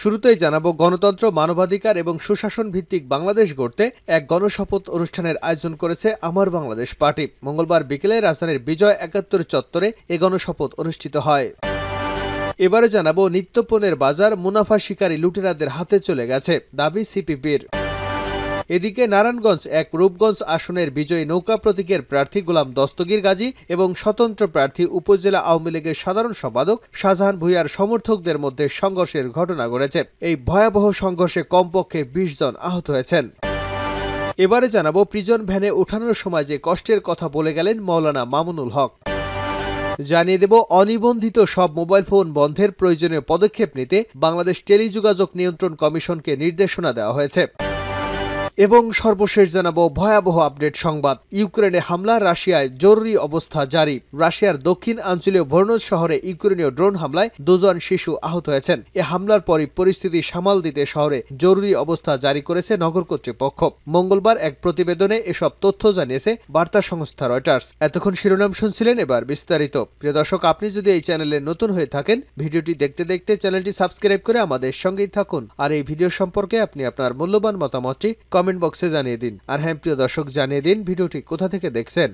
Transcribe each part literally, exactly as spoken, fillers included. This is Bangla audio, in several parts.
শুরুতেই জানাবো গণতন্ত্র, মানবাধিকার এবং সুশাসন ভিত্তিক বাংলাদেশ গড়তে এক গণশপথ অনুষ্ঠানের আয়োজন করেছে আমার বাংলাদেশ পার্টি। মঙ্গলবার বিকেলে রাজধানীর বিজয় একাত্তর চত্বরে এ গণশপথ অনুষ্ঠিত হয়। এবারে জানাবো নিত্যপণ্যের বাজার মুনাফা শিকারী লুটেরাদের হাতে চলে গেছে, দাবি সিপিবির। এদিকে নারায়ণগঞ্জ এক রূপগঞ্জ আসনের বিজয়ী নৌকা প্রতীকের প্রার্থী গোলাম দস্তগীর গাজী এবং স্বতন্ত্র প্রার্থী উপজেলা আওয়ামী লীগের সাধারণ সম্পাদক শাহজাহান ভূঁইয়ার সমর্থকদের মধ্যে সংঘর্ষের ঘটনা ঘটেছে। এই ভয়াবহ সংঘর্ষে কমপক্ষে বিশ জন আহত হয়েছেন। এবারে জানাবো প্রিজন ভ্যানে ওঠানোর সময় যে কষ্টের কথা বলে গেলেন মাওলানা মামুনুল হক। জানিয়ে দেব অনিবন্ধিত সব মোবাইল ফোন বন্ধের প্রয়োজনীয় পদক্ষেপ নিতে বাংলাদেশ টেলিযোগাযোগ নিয়ন্ত্রণ কমিশনকে নির্দেশনা দেওয়া হয়েছে। এবং সর্বশেষ জানাবো ভয়াবহ আপডেট সংবাদ। ইউক্রেনে হামলা, রাশিয়ায় জরুরি অবস্থা জারি। রাশিয়ার দক্ষিণ আঞ্চলীয় ভোরনোজ শহরে ইউক্রেনীয় ড্রোন হামলায় দুজন শিশু আহত হয়েছেন। এ হামলার পরই পরিস্থিতি সামাল দিতে শহরে জরুরি অবস্থা জারি করেছে নগর কর্তৃপক্ষ। মঙ্গলবার এক প্রতিবেদনে এসব তথ্য জানিয়েছে বার্তা সংস্থা রয়টার্স। এতক্ষণ শিরোনাম শুনছিলেন, এবার বিস্তারিত। প্রিয় দর্শক, আপনি যদি এই চ্যানেলে নতুন হয়ে থাকেন, ভিডিওটি দেখতে দেখতে চ্যানেলটি সাবস্ক্রাইব করে আমাদের সঙ্গেই থাকুন। আর এই ভিডিও সম্পর্কে আপনি আপনার মূল্যবান মতামতটি কমেন্ট বক্সে জানিয়ে দিন। আর হ্যাঁ প্রিয় দর্শক, জানিয়ে দিন ভিডিওটি কোথা থেকে দেখছেন।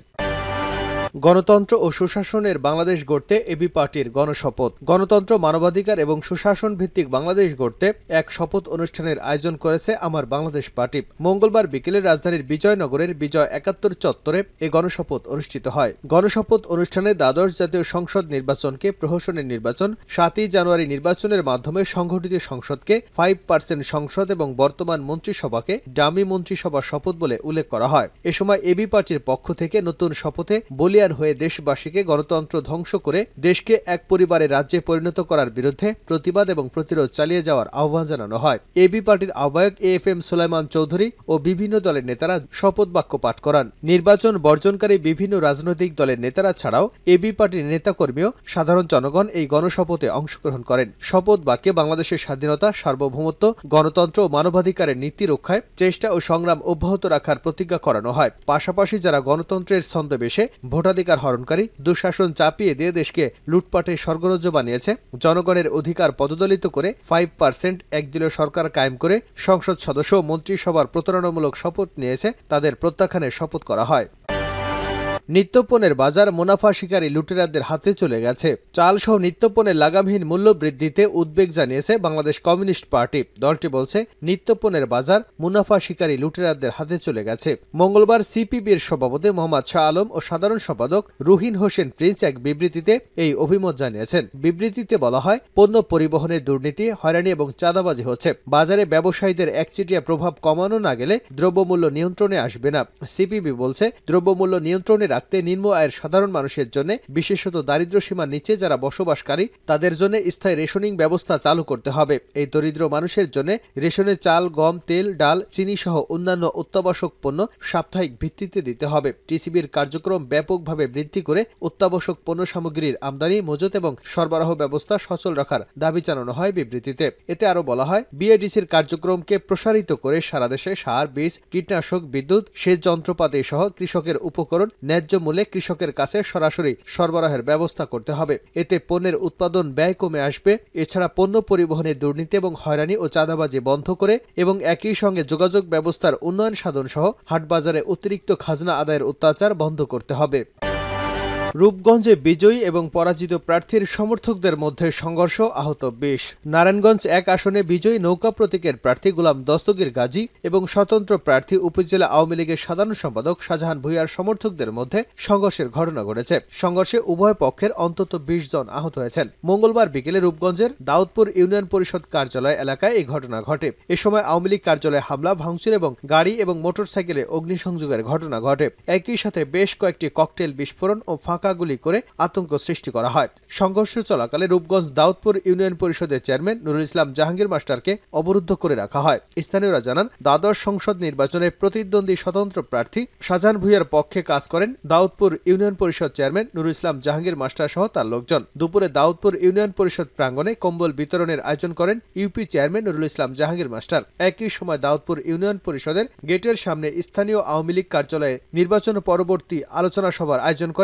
গণতন্ত্র ও সুশাসনের বাংলাদেশ গড়তে এবি পার্টির গণশপথ। গণতন্ত্র, মানবাধিকার এবং সুশাসন ভিত্তিক বাংলাদেশ গড়তে এক শপথ অনুষ্ঠানের আয়োজন করেছে আমার বাংলাদেশ পার্টি। মঙ্গলবার বিকেলে রাজধানীর বিজয়নগরের বিজয় একাত্তর চত্বরে এ গণশপথ অনুষ্ঠিত হয়। গণশপথ অনুষ্ঠানে দ্বাদশ জাতীয় সংসদ নির্বাচনকে প্রহসনের নির্বাচন, সাতই জানুয়ারি নির্বাচনের মাধ্যমে সংগঠিত সংসদকে ফাইভ পার্সেন্ট সংসদ এবং বর্তমান মন্ত্রিসভাকে ডামি মন্ত্রিসভা শপথ বলে উল্লেখ করা হয়। এ সময় এবি পার্টির পক্ষ থেকে নতুন শপথে বলি হয়ে দেশবাসীকে গণতন্ত্র ধ্বংস করে দেশকে এক পরিবারের রাজ্যে পরিণত করার বিরুদ্ধে প্রতিবাদ এবং প্রতিরোধ চালিয়ে যাওয়ার আহ্বান জানানো হয়। এবি পার্টির আহ্বায়ক A F M Sulaiman Chowdhury ও বিভিন্ন দলের নেতারা শপথ বাক্য পাঠ করান। নির্বাচন বর্জনকারী বিভিন্ন রাজনৈতিক দলের নেতারা ছাড়াও এবি পার্টির নেতাকর্মী ও সাধারণ জনগণ এই গণশপথে অংশগ্রহণ করেন। শপথ বাক্যে বাংলাদেশের স্বাধীনতা, সার্বভৌমত্ব, গণতন্ত্র ও মানবাধিকারের নীতি রক্ষায় চেষ্টা ও সংগ্রাম অব্যাহত রাখার প্রতিজ্ঞা করানো হয়। পাশাপাশি যারা গণতন্ত্রের ছন্দবেশে ভোটাধিকার হরণকারী, দুঃশাসন চাপিয়ে দিয়ে দেশকে লুটপাটে স্বর্গরাজ্য বানিয়েছে, জনগণের অধিকার পদদলিত করে ফাইভ পার্সেন্ট একদলীয় সরকার কায়েম করে সংসদ সদস্য ও মন্ত্রিসভার প্রতারণামূলক শপথ নিয়েছে, তাদের প্রত্যাখ্যানের শপথ করা হয়। নিত্যপণ্যের বাজার মুনাফা শিকারী লুটেরাদের হাতে চলে গেছে। চাল সহ নিত্যপণ্যের লাগামহীন মূল্য বৃদ্ধিতে উদ্বেগ জানিয়েছে বাংলাদেশ কমিউনিস্ট পার্টি। দলটি বলছে নিত্যপণ্যের বাজার মুনাফা শিকারী লুটেরাদের হাতে চলে গেছে। মঙ্গলবার সিপিবির সভাপতি মোহাম্মদ শাহ আলম ও সাধারণ সম্পাদক রুহিন হোসেন প্রিন্স এক বিবৃতিতে এই অভিমত জানিয়েছেন। বিবৃতিতে বলা হয়, পণ্য পরিবহনের দুর্নীতি, হয়রানি এবং চাঁদাবাজি হচ্ছে। বাজারে ব্যবসায়ীদের একচেটিয়া প্রভাব কমানো না গেলে দ্রব্যমূল্য নিয়ন্ত্রণে আসবে না। সিপিবি বলছে, দ্রব্যমূল্য নিয়ন্ত্রণে রাখতে নিম্ন আয়ের সাধারণ মানুষের জন্য, বিশেষত দারিদ্র সীমার নিচে যারা বসবাসকারী, তাদের জন্য স্থায়ী রেশনিং ব্যবস্থা চালু করতে হবে। এই দরিদ্র মানুষের জন্য রেশনে চাল, গম, তেল, ডাল, চিনি সহ অন্যান্য অত্যাবশ্যক পণ্য সাপ্তাহিক ভিত্তিতে দিতে হবে। টিসিবির কার্যক্রম ব্যাপকভাবে বৃদ্ধি করে অত্যাবশ্যক পণ্য সামগ্রীর আমদানি, মজুত এবং সরবরাহ ব্যবস্থা সচল রাখার দাবি জানানো হয় বিবৃতিতে। এতে আরো বলা হয়, বিএডিসির কার্যক্রমকে প্রসারিত করে সারা দেশে সার, বীজ, কীটনাশক, বিদ্যুৎ, সেচ যন্ত্রপাতি সহ কৃষকের উপকরণ ন্যায্য মূল্যে কৃষকের কাছে সরাসরি সরবরাহের ব্যবস্থা করতে হবে। এতে পণ্যের উৎপাদন ব্যয় কমে আসবে। এছাড়া পণ্য পরিবহনের দুর্নীতি এবং হয়রানি ও চাঁদাবাজি বন্ধ করে এবং একই সঙ্গে যোগাযোগ ব্যবস্থার উন্নয়ন সাধন সহ হাটবাজারে অতিরিক্ত খাজনা আদায়ের অত্যাচার বন্ধ করতে হবে। রূপগঞ্জে বিজয়ী এবং পরাজিত প্রার্থীর সমর্থকদের মধ্যে সংঘর্ষ, আহত বিশ। নারায়ণগঞ্জ এক আসনে বিজয়ী নৌকা প্রতীকের প্রার্থী গোলাম দস্তগীর গাজী এবং স্বতন্ত্র প্রার্থী উপজেলা আওয়ামী লীগের সাধারণ সম্পাদক শাহজাহান ভূঁইয়ার সমর্থকদের মধ্যে সংঘর্ষের ঘটনা ঘটেছে। সংঘর্ষে উভয় পক্ষের অন্তত বিশ জন আহত হয়েছেন। মঙ্গলবার বিকেলে রূপগঞ্জের দাউদপুর ইউনিয়ন পরিষদ কার্যালয় এলাকায় এই ঘটনা ঘটে। এ সময় আওয়ামী লীগ কার্যালয়ে হামলা, ভাঙচুর এবং গাড়ি এবং মোটরসাইকেলে অগ্নিসংযোগের ঘটনা ঘটে। একই সাথে বেশ কয়েকটি ককটেল বিস্ফোরণ ও ফাঁকা গুলি করে আতঙ্ক সৃষ্টি করা হয়। সংঘর্ষ চলাকালে রূপগঞ্জ দাউদপুর ইউনিয়ন পরিষদের চেয়ারম্যান নুরুল ইসলাম জাহাঙ্গীর মাস্টারকে অবরুদ্ধ করে রাখা হয়। স্থানীয়রা জানান, দ্বাদশ সংসদ নির্বাচনে প্রতিদ্বন্দ্বী স্বতন্ত্র প্রার্থী শাহজাহান ভূঁইয়ার পক্ষে কাজ করেন Daudpur union Parishad chairman Nurul Islam Jahangir master সহ তার লোকজন। দুপুরে দাউদপুর ইউনিয়ন পরিষদ প্রাঙ্গণে কম্বল বিতরণের আয়োজন করেন UP chairman Nurul Islam Jahangir master. একই সময় দাউদপুর ইউনিয়ন পরিষদের গেটের সামনে স্থানীয় আওয়ামী লীগ কার্যালয়ে নির্বাচন পরবর্তী আলোচনা সভার আয়োজন করেন নৌ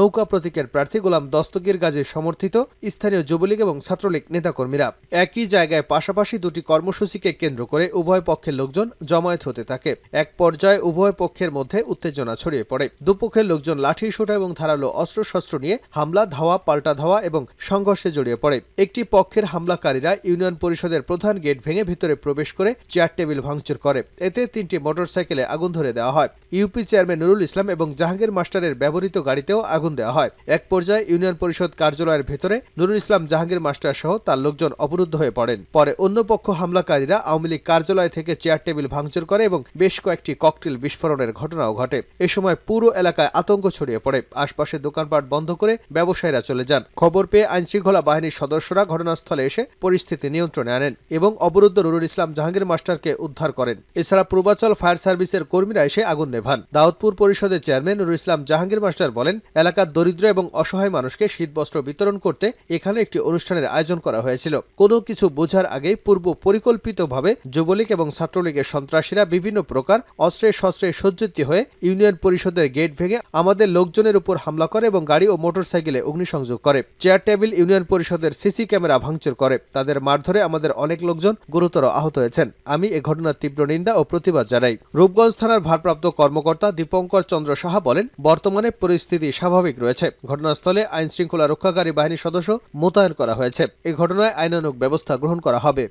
নৌকা প্রতীকের প্রার্থী গোলাম দস্তগীর গাজী সমর্থিত স্থানীয় যুবলীগ এবং ছাত্রলীগ নেতাকর্মীরা। একই জায়গায় পাশাপাশি দুটি কর্মসূচিকে কেন্দ্র করে উভয় পক্ষের লোকজন জমায়েত হতে থাকে। এক পর্যায়ে উভয় পক্ষের মধ্যে উত্তেজনা ছড়িয়ে পড়ে। দুপক্ষের লোকজন লাঠি সোঁটা এবং ধারালো অস্ত্রশস্ত্র নিয়ে হামলা, ধাওয়া, পাল্টা ধাওয়া এবং সংঘর্ষে জড়িয়ে পড়ে। একটি পক্ষের হামলাকারীরা ইউনিয়ন পরিষদের প্রধান গেট ভেঙে ভিতরে প্রবেশ করে চেয়ার টেবিল ভাঙচুর করে। এতে তিনটি মোটরসাইকেলে আগুন ধরে দেওয়া হয়। ইউপি চেয়ারম্যান নুরুল ইসলাম এবং জাহাঙ্গীর মাস্টারের ব্যবহৃত গাড়িতেও আগুন দেওয়া হয়। এক পর্যায়ে ইউনিয়ন পরিষদ কার্যালয়ের ভেতরে নুরুল ইসলাম, জাহাঙ্গীর মাস্টার সহ তার লোকজন অবরুদ্ধ হয়ে পড়েন। পরে অন্য পক্ষ হামলাকারীরা আওয়ামী লীগ কার্যালয় থেকে চেয়ার টেবিল ভাঙচুর করে এবং বেশ কয়েকটি ককটেল বিস্ফোরণের ঘটনাও ঘটে। এ সময় পুরো এলাকায় আতঙ্ক ছড়িয়ে পড়ে। আশপাশে দোকানপাট বন্ধ করে ব্যবসায়ীরা চলে যান। খবর পেয়ে আইনশৃঙ্খলা বাহিনীর সদস্যরা ঘটনাস্থলে এসে পরিস্থিতি নিয়ন্ত্রণে আনেন এবং অবরুদ্ধ নুরুল ইসলাম, জাহাঙ্গীর মাস্টারকে উদ্ধার করেন। এছাড়া পূর্বাচল ফায়ার সার্ভিসের কর্মীরা এসে আগুন নেভান। দাউদপুর পরিষদের চেয়ারম্যান নুরুল ইসলাম, জাহাঙ্গীর মাস্টার বলেন, এলাকার দরিদ্র এবং অসহায় মানুষকে শীতবস্ত্র বিতরণ করতে এখানে একটি অনুষ্ঠানের আয়োজন করা হয়েছিল। কোনো কিছু বোঝার আগেই পূর্ব পরিকল্পিতভাবে যুবলীগ এবং ছাত্রলীগের সন্ত্রাসীরা বিভিন্ন প্রকার অস্ত্রে শস্ত্রে সজ্জিত হয়ে ইউনিয়ন পরিষদের গেট ভেঙে আমাদের লোকজনের উপর হামলা করে এবং গাড়ি ও মোটরসাইকেলে অগ্নিসংযোগ করে। চেয়ার টেবিল, ইউনিয়ন পরিষদের সিসি ক্যামেরা ভাঙচুর করে। তাদের মারধরে আমাদের অনেক লোকজন গুরুতর আহত হয়েছেন। আমি এ ঘটনার তীব্র নিন্দা ও প্রতিবাদ জানাই। রূপগঞ্জ থানার ভারপ্রাপ্ত কর্মকর্তা দীপঙ্কর চন্দ্র সাহা বলেন, বর্তমানে পরিস্থিতি স্বাভাবিক রয়েছে। ঘটনাস্থলে আইন শৃঙ্খলা রক্ষাকারী বাহিনীর সদস্য মোতায়েন করা হয়েছে। এই ঘটনায় আইনানুগ ব্যবস্থা গ্রহণ করা হবে।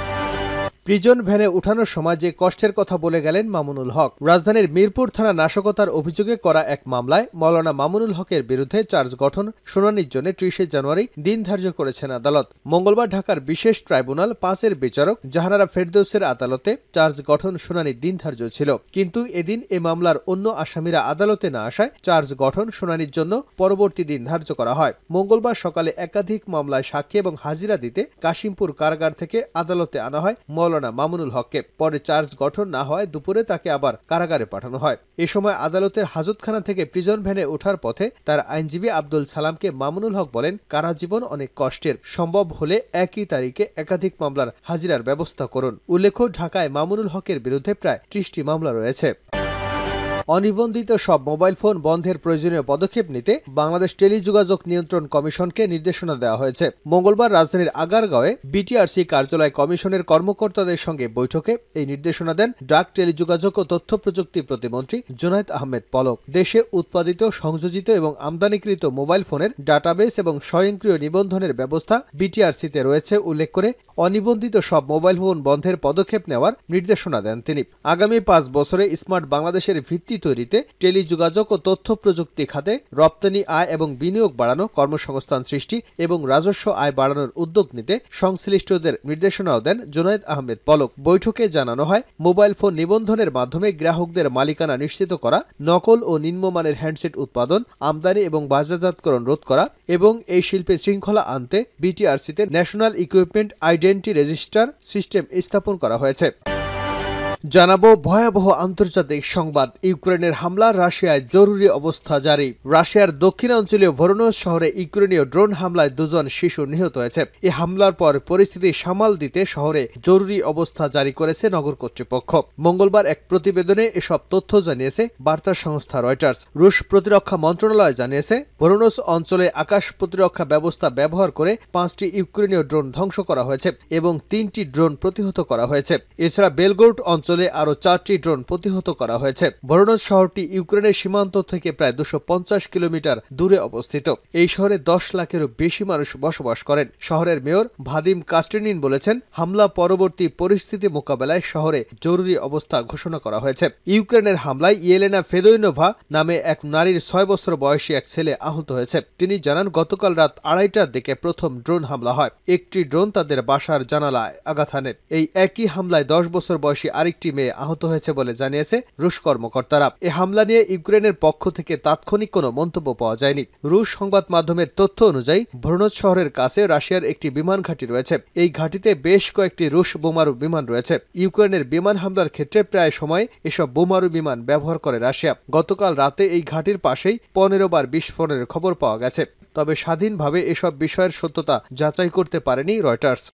প্রিজন ভ্যানে উঠানোর সময় যে কষ্টের কথা বলে গেলেন মামুনুল হক। রাজধানীর মিরপুর থানা নাশকতার অভিযোগে করা এক মামলায় মৌলানা মামুনুল হকের বিরুদ্ধে চার্জ গঠন শুনানির জন্য ত্রিশে জানুয়ারি দিন ধার্য করেছেন আদালত। মঙ্গলবার ঢাকার বিশেষ ট্রাইব্যুনাল পাঁচের বিচারক জাহানারা ফেরদৌসের আদালতে চার্জ গঠন শুনানির দিন ধার্য ছিল। কিন্তু এদিন এ মামলার অন্য আসামিরা আদালতে না আসায় চার্জ গঠন শুনানির জন্য পরবর্তী দিন ধার্য করা হয়। মঙ্গলবার সকালে একাধিক মামলায় সাক্ষী এবং হাজিরা দিতে কাশিমপুর কারাগার থেকে আদালতে আনা হয় মৌলানা মামুনুল হককে। পরে চার্জ গঠন না হয় দুপুরে তাকে আবার কারাগারে পাঠানো হয়। এ সময় আদালতের হাজতখানা থেকে প্রিজন ভ্যানে ওঠার পথে তার আইনজীবী আব্দুল সালামকে মামুনুল হক বলেন, কারাজীবন অনেক কষ্টের, সম্ভব হলে একই তারিখে একাধিক মামলার হাজিরার ব্যবস্থা করুন। উল্লেখ্য, ঢাকায় মামুনুল হকের বিরুদ্ধে প্রায় ত্রিশটি মামলা রয়েছে। অনিবন্ধিত সব মোবাইল ফোন বন্ধের প্রয়োজনীয় পদক্ষেপ নিতে বাংলাদেশ টেলিযোগাযোগ নিয়ন্ত্রণ কমিশনকে নির্দেশনা দেওয়া হয়েছে। মঙ্গলবার রাজধানীর আগারগাঁওয়ে বিটিআরসি কার্যালয় কমিশনের কর্মকর্তাদের সঙ্গে বৈঠকে এই নির্দেশনা দেন ডাক, টেলিযোগাযোগ ও তথ্য প্রযুক্তি প্রতিমন্ত্রী জুনায়েদ আহমেদ পলক। দেশে উৎপাদিত, সংযোজিত এবং আমদানিকৃত মোবাইল ফোনের ডাটাবেস এবং স্বয়ংক্রিয় নিবন্ধনের ব্যবস্থা বিটিআরসিতে রয়েছে উল্লেখ করে অনিবন্ধিত সব মোবাইল ফোন বন্ধের পদক্ষেপ নেওয়ার নির্দেশনা দেন তিনি। আগামী পাঁচ বছরে স্মার্ট বাংলাদেশের ভিত্তি তৈরিতে টেলিযোগাযোগ ও তথ্য প্রযুক্তি খাতে রপ্তানি আয় এবং বিনিয়োগ বাড়ানো, কর্মসংস্থান সৃষ্টি এবং রাজস্ব আয় বাড়ানোর উদ্যোগ নিতে সংশ্লিষ্টদের নির্দেশনাও দেন জুনায়েদ আহমেদ পলক। বৈঠকে জানানো হয়, মোবাইল ফোন নিবন্ধনের মাধ্যমে গ্রাহকদের মালিকানা নিশ্চিত করা, নকল ও নিম্নমানের হ্যান্ডসেট উৎপাদন, আমদানি এবং বাজারজাতকরণ রোধ করা এবং এই শিল্পে শৃঙ্খলা আনতে বিটিআরসিতে national equipment identity register system স্থাপন করা হয়েছে। জানাবো ভয়াবহ আন্তর্জাতিক সংবাদ। ইউক্রেনের হামলা, রাশিয়ায় জরুরি অবস্থা জারি। রাশিয়ার দক্ষিণাঞ্চলীয় ভরোনজ শহরে ইউক্রেনীয় ড্রোন হামলায় দুজন শিশু নিহত হয়েছে। এই হামলার পর পরিস্থিতি সামাল দিতে শহরে জরুরি অবস্থা জারি করেছে নগর কর্তৃপক্ষ। মঙ্গলবার এক প্রতিবেদনে এসব তথ্য জানিয়েছে বার্তা সংস্থা রয়টার্স। রুশ প্রতিরক্ষা মন্ত্রণালয় জানিয়েছে, ভরোনজ অঞ্চলে আকাশ প্রতিরক্ষা ব্যবস্থা ব্যবহার করে পাঁচটি ইউক্রেনীয় ড্রোন ধ্বংস করা হয়েছে এবং তিনটি ড্রোন প্রতিহত করা হয়েছে। এছাড়া বেলগোরড অঞ্চল আরো চারটি ড্রোন প্রতিহত করা হয়েছে। ভরোনজ শহরটি ইউক্রেনের সীমান্ত থেকে প্রায় দুশো পঞ্চাশ কিলোমিটার দূরে অবস্থিত। এই শহরে দশ লাখেরও বেশি মানুষ বসবাস করেন। শহরের মেয়র ভাদিম কাস্টেনিন বলেছেন, হামলা পরবর্তী পরিস্থিতি মোকাবেলায় শহরে জরুরি অবস্থা ঘোষণা করা হয়েছে। ইউক্রেনের হামলায় ইয়েলেনা ফেদোইনোভা নামে এক নারীর ছয় বছর বয়সী এক ছেলে আহত হয়েছে। তিনি জানান, গতকাল রাত আড়াইটার দিকে প্রথম ড্রোন হামলা হয়। একটি ড্রোন তাদের বাসার জানালায় আঘাত হানে। এই একই হামলায় দশ বছর বয়সী আরেকটি মেয়ে আহত হয়েছে বলে জানিয়েছে রুশ কর্মকর্তারা। এ হামলা নিয়ে ইউক্রেনের পক্ষ থেকে তাৎক্ষণিক কোনো মন্তব্য পাওয়া যায়নি। রুশ সংবাদ মাধ্যমের তথ্য অনুযায়ী ভরোনজ শহরের কাছে রাশিয়ার একটি বিমান ঘাঁটি রয়েছে। এই ঘাঁটিতে বেশ কয়েকটি রুশ বোমারু বিমান রয়েছে। ইউক্রেনের বিমান হামলার ক্ষেত্রে প্রায় সময় এসব বোমারু বিমান ব্যবহার করে রাশিয়া। গতকাল রাতে এই ঘাঁটির পাশেই পনেরো বার বিস্ফোরণের খবর পাওয়া গেছে। তবে স্বাধীনভাবে এসব বিষয়ের সত্যতা যাচাই করতে পারেনি রয়টার্স।